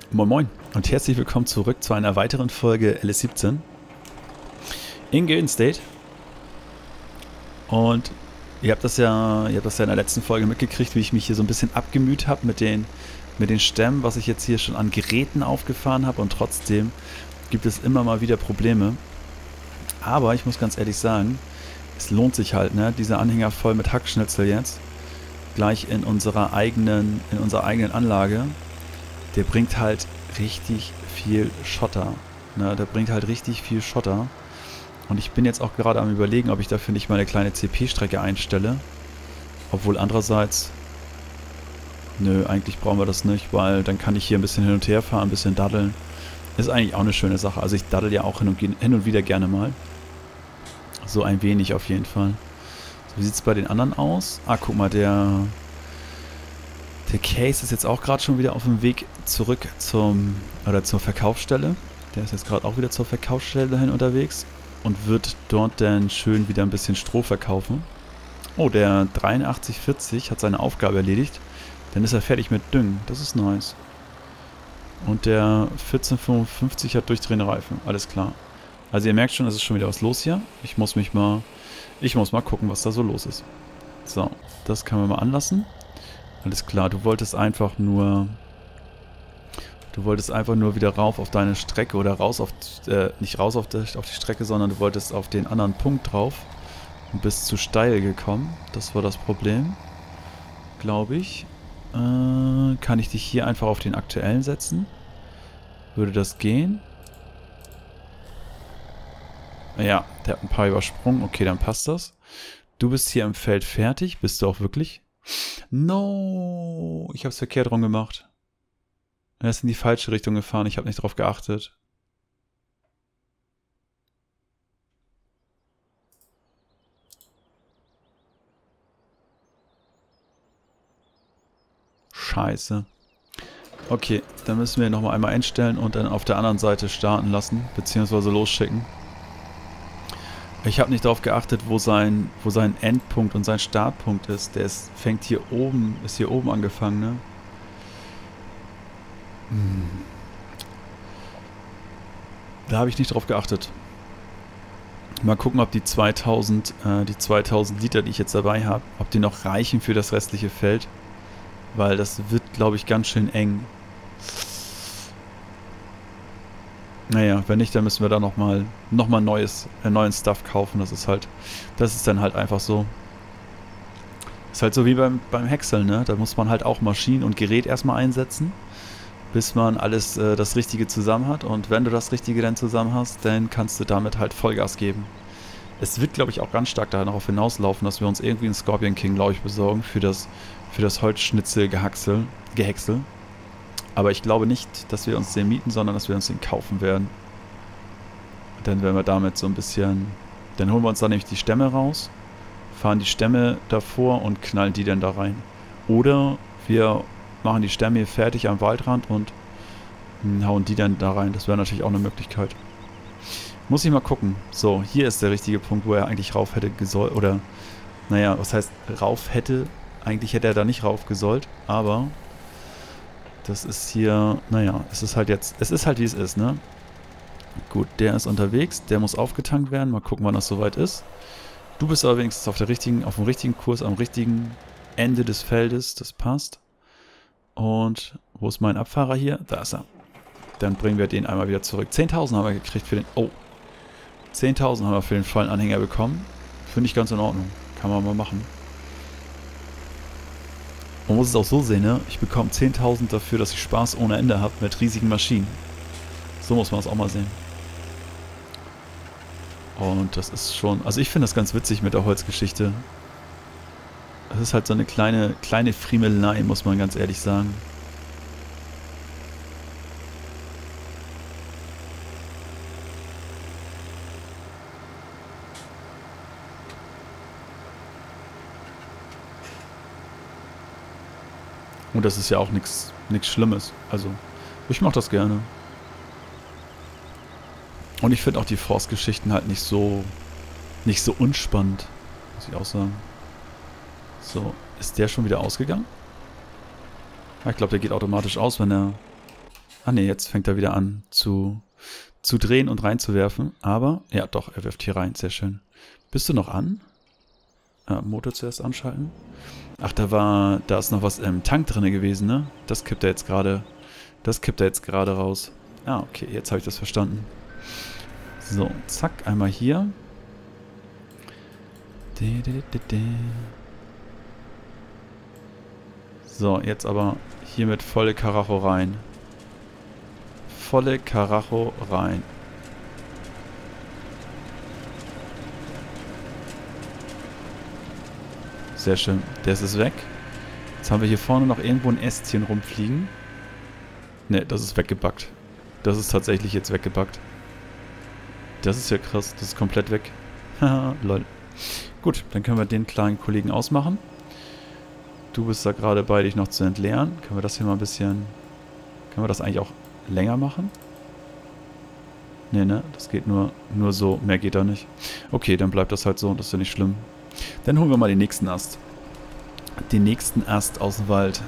Moin Moin und herzlich willkommen zurück zu einer weiteren Folge LS17 in Gilden State. Und ihr habt das ja in der letzten Folge mitgekriegt, wie ich mich hier so ein bisschen abgemüht habe mit den Stämmen, was ich jetzt hier schon an Geräten aufgefahren habe, und trotzdem gibt es immer mal wieder Probleme. Aber ich muss ganz ehrlich sagen, es lohnt sich halt, ne? Dieser Anhänger voll mit Hackschnitzel jetzt, gleich in unserer eigenen Anlage. Der bringt halt richtig viel Schotter. Ne? Der bringt halt richtig viel Schotter. Und ich bin jetzt auch gerade am Überlegen, ob ich dafür nicht mal eine kleine CP-Strecke einstelle. Obwohl andererseits, nö, eigentlich brauchen wir das nicht, weil dann kann ich hier ein bisschen hin und her fahren, ein bisschen daddeln. Ist eigentlich auch eine schöne Sache. Also ich daddel ja auch hin und wieder gerne mal. So ein wenig auf jeden Fall. So, wie sieht es bei den anderen aus? Ah, guck mal, der Case ist jetzt auch gerade schon wieder auf dem Weg zurück zur Verkaufsstelle. Der ist jetzt gerade auch wieder zur Verkaufsstelle dahin unterwegs und wird dort dann schön wieder ein bisschen Stroh verkaufen. Oh, der 8340 hat seine Aufgabe erledigt. Dann ist er fertig mit Düngen. Das ist nice. Und der 1455 hat durchdrehende Reifen. Alles klar. Also ihr merkt schon, es ist schon wieder was los hier. Ich muss mal gucken, was da so los ist. So, das können wir mal anlassen. Alles klar, du wolltest einfach nur wieder rauf auf deine Strecke oder nicht raus auf die Strecke, sondern du wolltest auf den anderen Punkt drauf und bist zu steil gekommen. Das war das Problem, glaube ich. Kann ich dich hier einfach auf den aktuellen setzen? Würde das gehen? Ja, der hat ein paar übersprungen. Okay, dann passt das. Du bist hier im Feld fertig. Bist du auch wirklich? No, ich habe es verkehrt rum gemacht. Er ist in die falsche Richtung gefahren. Ich habe nicht drauf geachtet. Scheiße. Okay, dann müssen wir nochmal einmal einstellen und dann auf der anderen Seite starten lassen, beziehungsweise losschicken. Ich habe nicht darauf geachtet, wo sein Endpunkt und sein Startpunkt ist. Ist hier oben angefangen, ne? Da habe ich nicht drauf geachtet. Mal gucken, ob die 2000 Liter, die ich jetzt dabei habe, ob die noch reichen für das restliche Feld. Weil das wird, glaube ich, ganz schön eng. Naja, wenn nicht, dann müssen wir da nochmal neuen Stuff kaufen. Das ist dann halt einfach so. Ist halt so wie beim Häckseln, ne? Da muss man halt auch Maschinen und Gerät erstmal einsetzen, bis man alles das Richtige zusammen hat. Und wenn du das Richtige dann zusammen hast, dann kannst du damit halt Vollgas geben. Es wird, glaube ich, auch ganz stark darauf hinauslaufen, dass wir uns irgendwie einen Scorpion King, glaube ich, besorgen für das Holzschnitzel-Gehäcksel. Aber ich glaube nicht, dass wir uns den mieten, sondern dass wir uns den kaufen werden. Dann werden wir damit so ein bisschen... Dann holen wir uns dann nämlich die Stämme raus, fahren die Stämme davor und knallen die dann da rein. Oder wir machen die Stämme hier fertig am Waldrand und hauen die dann da rein. Das wäre natürlich auch eine Möglichkeit. Muss ich mal gucken. So, hier ist der richtige Punkt, wo er eigentlich rauf hätte gesollt. Oder, naja, was heißt rauf hätte? Eigentlich hätte er da nicht rauf gesollt, aber... Das ist hier, naja, es ist halt wie es ist, ne? Gut, der ist unterwegs, der muss aufgetankt werden. Mal gucken, wann das soweit ist. Du bist aber wenigstens auf dem richtigen Kurs, am richtigen Ende des Feldes. Das passt. Und wo ist mein Abfahrer hier? Da ist er. Dann bringen wir den einmal wieder zurück. 10.000 haben wir gekriegt für den... Oh. 10.000 haben wir für den vollen Anhänger bekommen. Finde ich ganz in Ordnung. Kann man mal machen. Man muss es auch so sehen, ne? Ich bekomme 10.000 dafür, dass ich Spaß ohne Ende habe mit riesigen Maschinen. So muss man es auch mal sehen. Und das ist schon... Also ich finde das ganz witzig mit der Holzgeschichte. Das ist halt so eine kleine Friemelei, muss man ganz ehrlich sagen. Und das ist ja auch nichts Schlimmes. Also, ich mache das gerne. Und ich finde auch die Forstgeschichten halt nicht so unspannend, muss ich auch sagen. So, ist der schon wieder ausgegangen? Ja, ich glaube, der geht automatisch aus, wenn er Ah ne, jetzt fängt er wieder an zu drehen und reinzuwerfen. Aber, ja doch, er wirft hier rein. Sehr schön. Bist du noch an? Motor zuerst anschalten. Ach, da ist noch was im Tank drin gewesen, ne? Das kippt er jetzt gerade raus. Ah, okay, jetzt habe ich das verstanden. So, zack, einmal hier. So, jetzt aber hier mit volle Karacho rein. Volle Karacho rein. Sehr schön. Das ist weg. Jetzt haben wir hier vorne noch irgendwo ein Ästchen rumfliegen. Ne, das ist weggebackt. Das ist tatsächlich jetzt weggebackt. Das ist ja krass. Das ist komplett weg. Haha, lol. Gut, dann können wir den kleinen Kollegen ausmachen. Du bist da gerade bei, dich noch zu entleeren. Können wir das hier mal ein bisschen... Können wir das eigentlich auch länger machen? Ne, das geht nur so. Mehr geht da nicht. Okay, dann bleibt das halt so. Das ist ja nicht schlimm. Dann holen wir mal den nächsten Ast. Den nächsten Ast aus dem Wald.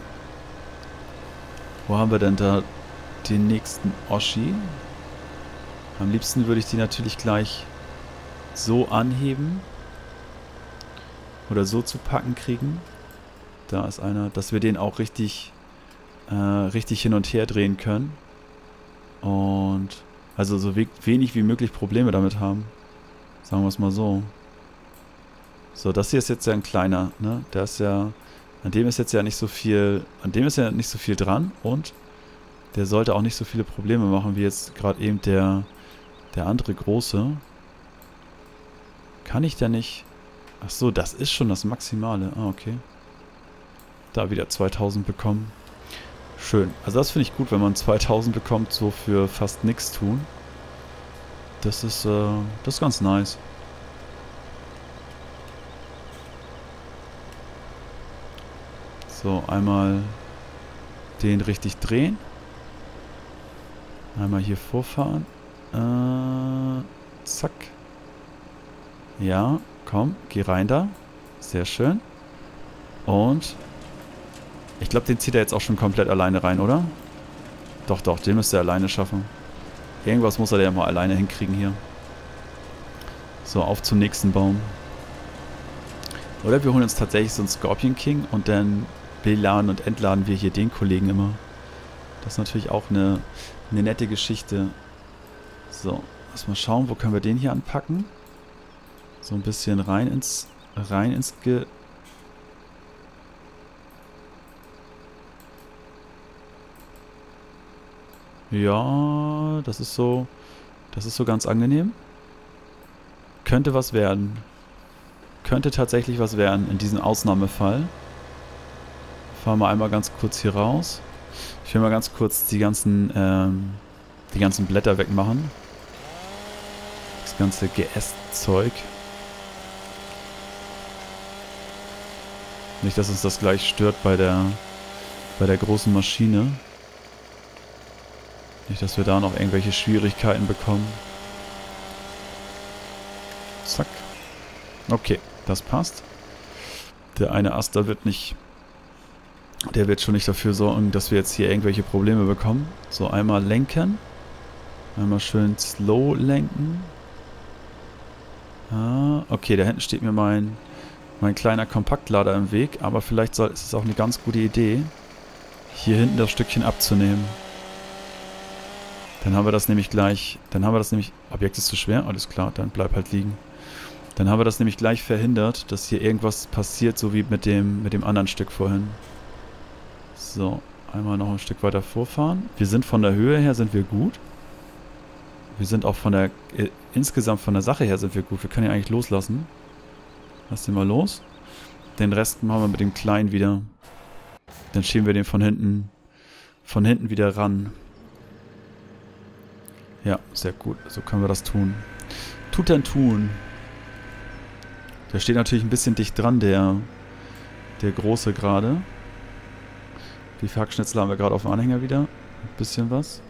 Wo haben wir denn da den nächsten Oschi? Am liebsten würde ich die natürlich gleich so anheben. Oder so zu packen kriegen. Da ist einer, dass wir den auch richtig hin und her drehen können. Und also so wenig wie möglich Probleme damit haben. Sagen wir es mal so. So, das hier ist jetzt ja ein kleiner, ne? Der ist ja, an dem ist jetzt ja nicht so viel, dran und der sollte auch nicht so viele Probleme machen, wie jetzt gerade eben der andere große. Kann ich da nicht... Ach so, das ist schon das Maximale. Ah, okay. Da wieder 2000 bekommen. Schön. Also das finde ich gut, wenn man 2000 bekommt, so für fast nichts tun. Das ist ganz nice. So, einmal den richtig drehen. Einmal hier vorfahren. Zack. Ja, komm, geh rein da. Sehr schön. Und ich glaube, den zieht er jetzt auch schon komplett alleine rein, oder? Doch, den müsste er alleine schaffen. Irgendwas muss er ja mal alleine hinkriegen hier. So, auf zum nächsten Baum. Oder wir holen uns tatsächlich so einen Scorpion King und dann beladen und entladen wir hier den Kollegen immer. Das ist natürlich auch eine nette Geschichte. So, lass mal schauen, wo können wir den hier anpacken. So ein bisschen rein ins Ja, das ist so ganz angenehm. Könnte was werden. Könnte tatsächlich was werden in diesem Ausnahmefall. Fahren wir einmal ganz kurz hier raus. Ich will mal ganz kurz die ganzen Blätter wegmachen. Das ganze Geästzeug. Nicht, dass uns das gleich stört bei der großen Maschine. Nicht, dass wir da noch irgendwelche Schwierigkeiten bekommen. Zack. Okay, das passt. Der eine Ast, der wird schon nicht dafür sorgen, dass wir jetzt hier irgendwelche Probleme bekommen. So, einmal lenken. Einmal schön slow lenken. Ah, okay, da hinten steht mir mein kleiner Kompaktlader im Weg, aber vielleicht ist es auch eine ganz gute Idee, hier hinten das Stückchen abzunehmen. Dann haben wir das nämlich Objekt ist zu schwer, alles klar, dann bleib halt liegen. Dann haben wir das nämlich gleich verhindert, dass hier irgendwas passiert, so wie mit dem anderen Stück vorhin. So, einmal noch ein Stück weiter vorfahren. Wir sind von der Höhe her, sind wir gut. Wir sind auch insgesamt von der Sache her sind wir gut. Wir können ja eigentlich loslassen. Lass den mal los. Den Rest machen wir mit dem Kleinen wieder. Dann schieben wir den von hinten wieder ran. Ja, sehr gut. So können wir das tun. Tut dann tun. Der steht natürlich ein bisschen dicht dran, der Große gerade. Die Hackschnitzel haben wir gerade auf dem Anhänger wieder. Ein bisschen was.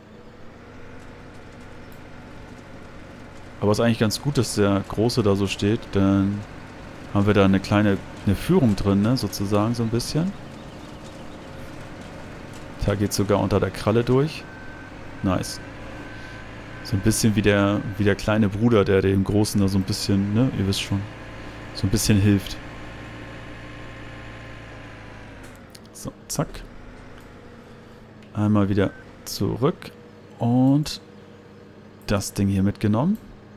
Aber es ist eigentlich ganz gut, dass der Große da so steht, dann haben wir da eine Führung drin, ne, sozusagen, so ein bisschen. Da geht sogar unter der Kralle durch. Nice. So ein bisschen wie der kleine Bruder, der dem Großen da so ein bisschen, ne, ihr wisst schon, so ein bisschen hilft. So, zack. Einmal wieder zurück und das Ding hier mitgenommen.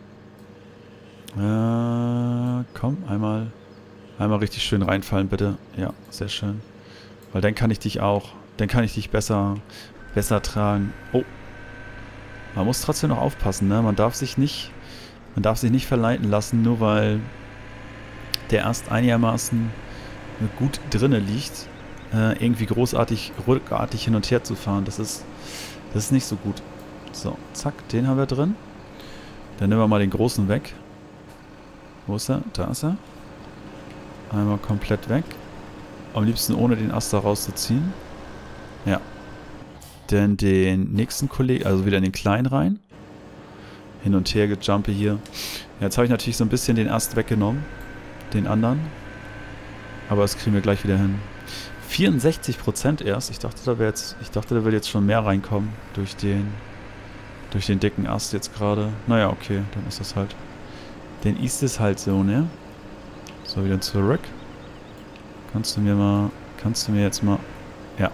Komm, einmal richtig schön reinfallen, bitte. Ja, sehr schön. Weil dann kann ich dich besser tragen. Oh. Man muss trotzdem noch aufpassen, ne? Man darf sich nicht verleiten lassen, nur weil der erst einigermaßen gut drinne liegt, irgendwie ruckartig hin und her zu fahren. Das ist nicht so gut. So, zack, den haben wir drin. Dann nehmen wir mal den großen weg. Wo ist er? Da ist er. Einmal komplett weg. Am liebsten ohne den Ast da rauszuziehen. Ja. Dann den nächsten Kollegen, also wieder in den kleinen rein. Hin und her gejumpe hier. Ja, jetzt habe ich natürlich so ein bisschen den Ast weggenommen. Den anderen. Aber das kriegen wir gleich wieder hin. 64% erst. Ich dachte, da würde jetzt schon mehr reinkommen. Durch den dicken Ast jetzt gerade. Naja, okay, dann ist das halt. Dann ist es halt so, ne? So, wieder zurück. Kannst du mir jetzt mal... Ja.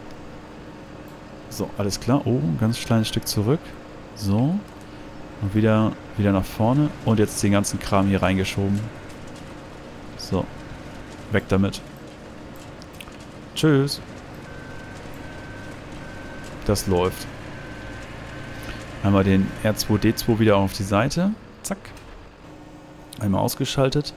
So, alles klar. Oh, ein ganz kleines Stück zurück. So. Und wieder nach vorne. Und jetzt den ganzen Kram hier reingeschoben. So. Weg damit. Tschüss. Das läuft. Einmal den R2D2 wieder auf die Seite. Zack. Einmal ausgeschaltet.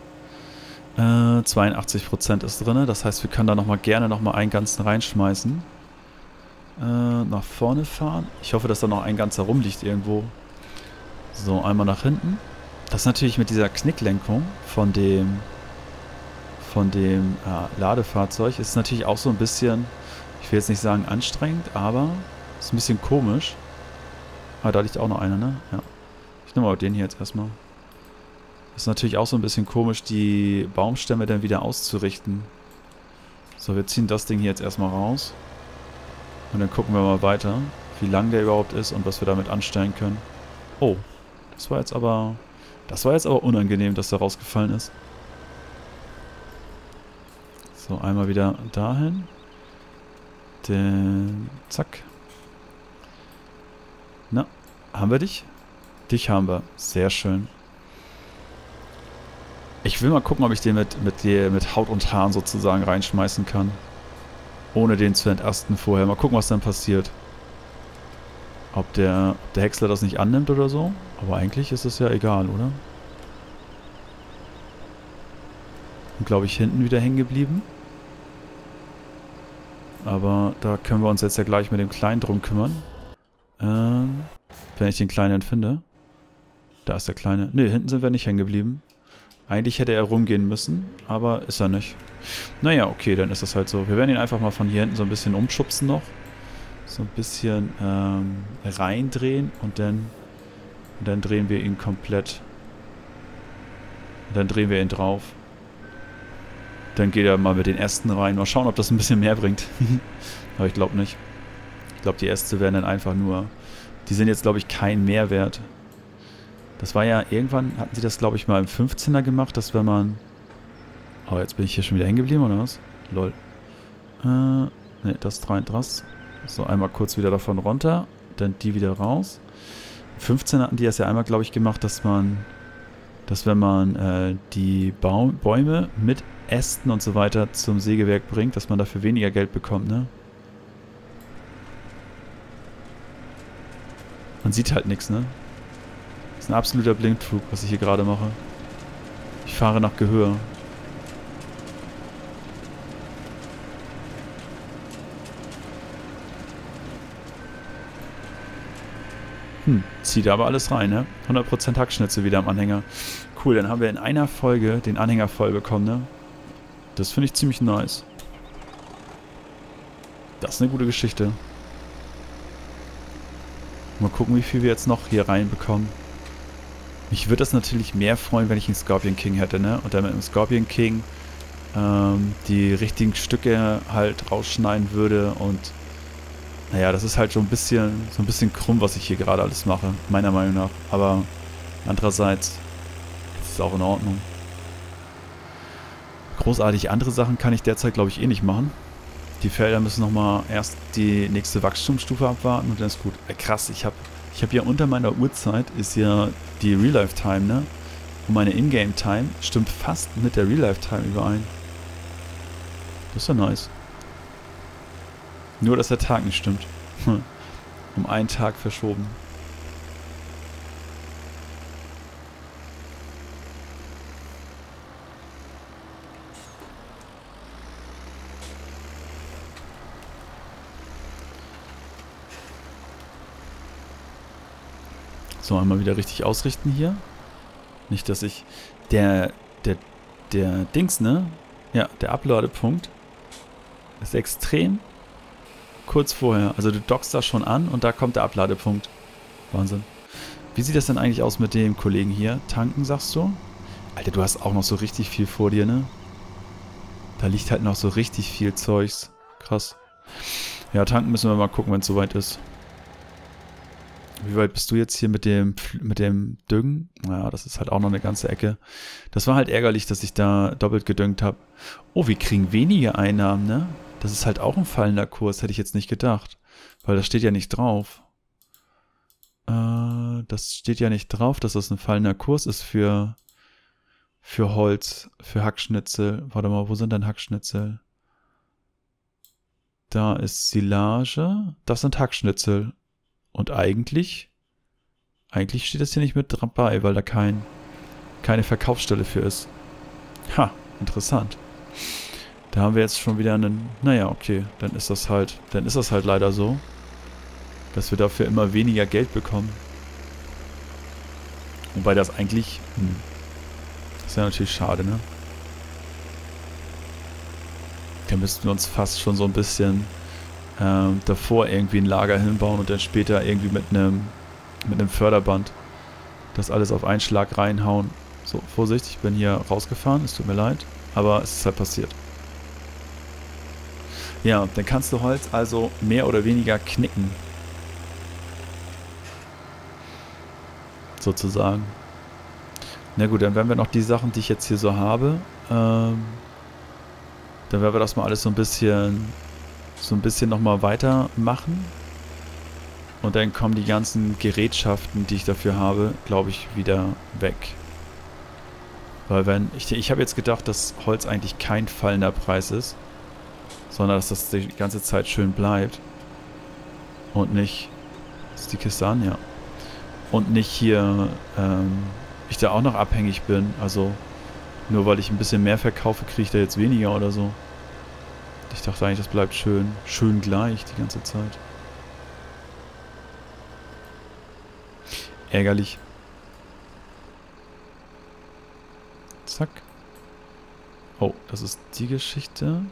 82% ist drin. Das heißt, wir können da gerne nochmal einen ganzen reinschmeißen. Nach vorne fahren. Ich hoffe, dass da noch ein ganzer rumliegt irgendwo. So, einmal nach hinten. Das ist natürlich mit dieser Knicklenkung von dem Ladefahrzeug ist natürlich auch so ein bisschen, ich will jetzt nicht sagen anstrengend, aber ist ein bisschen komisch. Ah, da liegt auch noch einer, ne? Ja. Ich nehme mal den hier jetzt erstmal. Ist natürlich auch so ein bisschen komisch, die Baumstämme dann wieder auszurichten. So, wir ziehen das Ding hier jetzt erstmal raus. Und dann gucken wir mal weiter, wie lang der überhaupt ist und was wir damit anstellen können. Oh, das war jetzt aber unangenehm, dass der rausgefallen ist. So, einmal wieder dahin. Zack. Na, haben wir dich? Dich haben wir. Sehr schön. Ich will mal gucken, ob ich den mit Haut und Haaren sozusagen reinschmeißen kann. Ohne den zu entasten vorher. Mal gucken, was dann passiert. Ob der Häcksler das nicht annimmt oder so. Aber eigentlich ist es ja egal, oder? Und glaube ich hinten wieder hängen geblieben. Aber da können wir uns jetzt ja gleich mit dem Kleinen drum kümmern. Wenn ich den Kleinen finde. Da ist der Kleine. Ne, hinten sind wir nicht hängen geblieben. Eigentlich hätte er rumgehen müssen, aber ist er nicht. Naja, okay, dann ist das halt so. Wir werden ihn einfach mal von hier hinten so ein bisschen umschubsen noch. So ein bisschen reindrehen und dann drehen wir ihn komplett. Und dann drehen wir ihn drauf. Dann geht er mal mit den Ästen rein. Mal schauen, ob das ein bisschen mehr bringt. Aber ich glaube nicht. Ich glaube, die Äste werden dann einfach nur... Die sind jetzt, glaube ich, kein Mehrwert. Das war ja, irgendwann hatten sie das, glaube ich, mal im 15er gemacht, dass wenn man... Oh, jetzt bin ich hier schon wieder hängen geblieben, oder was? Lol. Ne, das rein, das. So, einmal kurz wieder davon runter, dann die wieder raus. Im 15er hatten die das ja einmal, glaube ich, gemacht, dass wenn man die Bäume mit Ästen und so weiter zum Sägewerk bringt, dass man dafür weniger Geld bekommt, ne? Man sieht halt nichts, ne? Das ist ein absoluter Blindflug, was ich hier gerade mache. Ich fahre nach Gehör. Zieht aber alles rein, ne? 100% Hackschnitze wieder am Anhänger. Cool, dann haben wir in einer Folge den Anhänger voll bekommen, ne? Das finde ich ziemlich nice. Das ist eine gute Geschichte. Mal gucken, wie viel wir jetzt noch hier reinbekommen. Mich würde das natürlich mehr freuen, wenn ich einen Scorpion King hätte, ne? Und dann mit dem Scorpion King die richtigen Stücke halt rausschneiden würde und Naja, das ist halt schon so ein bisschen krumm, was ich hier gerade alles mache, meiner Meinung nach. Aber andererseits ist es auch in Ordnung. Großartig andere Sachen kann ich derzeit, glaube ich, eh nicht machen. Die Felder müssen nochmal erst die nächste Wachstumsstufe abwarten und dann ist gut. Krass, ich hab ja unter meiner Uhrzeit ist ja die Real-Life-Time, ne? Und meine Ingame-Time stimmt fast mit der Real-Life-Time überein. Das ist ja nice. Nur, dass der Tag nicht stimmt. Um einen Tag verschoben. So, einmal wieder richtig ausrichten hier. Nicht, dass ich... Der Dings, ne? Ja, der Abladepunkt ist extrem kurz vorher. Also du dockst da schon an und da kommt der Abladepunkt. Wahnsinn. Wie sieht das denn eigentlich aus mit dem Kollegen hier? Tanken, sagst du? Alter, du hast auch noch so richtig viel vor dir, ne? Da liegt halt noch so richtig viel Zeugs. Krass. Ja, tanken müssen wir mal gucken, wenn es soweit ist. Wie weit bist du jetzt hier mit dem Düngen? Naja, das ist halt auch noch eine ganze Ecke. Das war halt ärgerlich, dass ich da doppelt gedüngt habe. Oh, wir kriegen weniger Einnahmen, ne? Das ist halt auch ein fallender Kurs, hätte ich jetzt nicht gedacht. Weil das steht ja nicht drauf. Das steht ja nicht drauf, dass das ein fallender Kurs ist für Holz, für Hackschnitzel. Warte mal, wo sind denn Hackschnitzel? Da ist Silage. Das sind Hackschnitzel. Und eigentlich steht das hier nicht mit dabei, weil da keine Verkaufsstelle für ist. Ha, interessant. Da haben wir jetzt schon wieder einen... Naja, okay, dann ist das halt leider so, dass wir dafür immer weniger Geld bekommen. Wobei das eigentlich... Das ist ja natürlich schade, ne? Da müssten wir uns fast schon so ein bisschen davor irgendwie ein Lager hinbauen und dann später irgendwie mit einem Förderband das alles auf einen Schlag reinhauen. So, Vorsicht, ich bin hier rausgefahren, es tut mir leid, aber es ist halt passiert. Ja, dann kannst du Holz also mehr oder weniger knicken. Sozusagen. Na gut, dann werden wir noch die Sachen, die ich jetzt hier so habe, dann werden wir das mal alles so ein bisschen nochmal weitermachen. Und dann kommen die ganzen Gerätschaften, die ich dafür habe, glaube ich, wieder weg. Weil ich habe jetzt gedacht, dass Holz eigentlich kein fallender Preis ist, sondern dass das die ganze Zeit schön bleibt. Und nicht... Ist die Kiste an? Ja. Und nicht hier, ich da auch noch abhängig bin. Also, nur weil ich ein bisschen mehr verkaufe, kriege ich da jetzt weniger oder so. Ich dachte eigentlich, das bleibt schön gleich die ganze Zeit. Ärgerlich. Zack. Oh, das ist die Geschichte.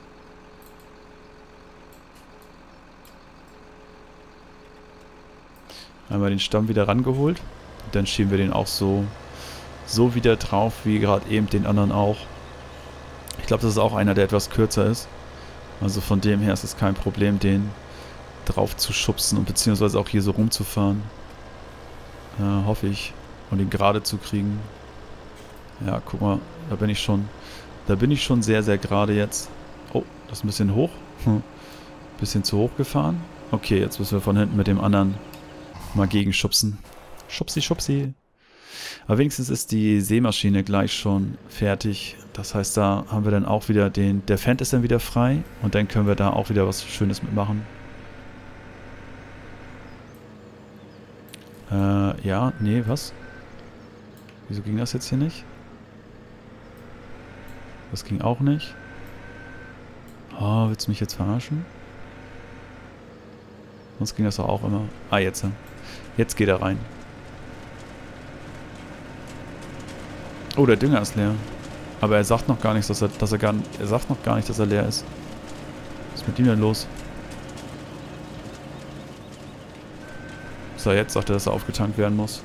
Einmal den Stamm wieder rangeholt. Und dann schieben wir den auch so wieder drauf, wie gerade eben den anderen auch. Ich glaube, das ist auch einer, der etwas kürzer ist. Also von dem her ist es kein Problem, den drauf zu schubsen und beziehungsweise auch hier so rumzufahren. Hoffe ich. Und ihn gerade zu kriegen. Ja, guck mal, da bin ich schon sehr, sehr gerade jetzt. Oh, das ist ein bisschen hoch. Bisschen zu hoch gefahren. Okay, jetzt müssen wir von hinten mit dem anderen mal gegenschubsen. Schubsi, schubsi. Aber wenigstens ist die Sämaschine gleich schon fertig. Das heißt, da haben wir dann auch wieder der Fendt ist dann wieder frei. Und dann können wir da auch wieder was Schönes mitmachen. Ja, nee, was? Wieso ging das jetzt hier nicht? Das ging auch nicht. Oh, willst du mich jetzt verarschen? Sonst ging das doch auch immer. Ah, jetzt. Jetzt geht er rein. Oh, der Dünger ist leer. Aber er sagt noch gar nichts, dass er sagt noch gar nicht, dass er leer ist. Was ist mit ihm denn los? So, jetzt sagt er, dass er aufgetankt werden muss.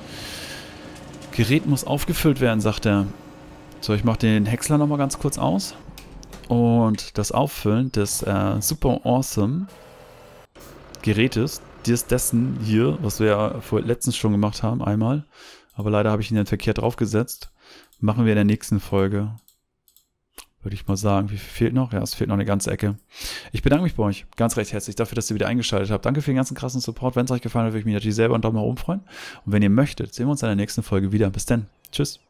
Gerät muss aufgefüllt werden, sagt er. So, ich mache den Häcksler nochmal ganz kurz aus. Und das Auffüllen des Super Awesome Gerätes, dessen hier, was wir ja letztens schon gemacht haben, einmal, aber leider habe ich ihn dann verkehrt draufgesetzt, machen wir in der nächsten Folge. Würde ich mal sagen. Wie viel fehlt noch? Ja, es fehlt noch eine ganze Ecke. Ich bedanke mich bei euch ganz recht herzlich dafür, dass ihr wieder eingeschaltet habt. Danke für den ganzen krassen Support. Wenn es euch gefallen hat, würde ich mich natürlich selber einen Daumen nach oben freuen. Und wenn ihr möchtet, sehen wir uns in der nächsten Folge wieder. Bis dann. Tschüss.